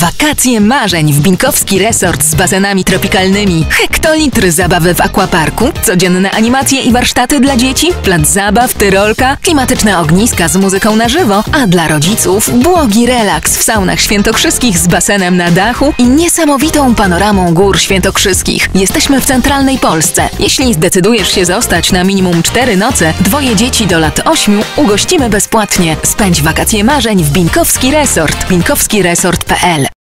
Wakacje marzeń w Binkowski Resort z basenami tropikalnymi. Hektolitr zabawy w aquaparku, codzienne animacje i warsztaty dla dzieci, plac zabaw, tyrolka, klimatyczne ogniska z muzyką na żywo, a dla rodziców błogi relaks w saunach świętokrzyskich z basenem na dachu i niesamowitą panoramą gór świętokrzyskich. Jesteśmy w centralnej Polsce. Jeśli zdecydujesz się zostać na minimum 4 noce, 2 dzieci do lat 8 ugościmy bezpłatnie. Spędź wakacje marzeń w Binkowski Resort. binkowskiresort.pl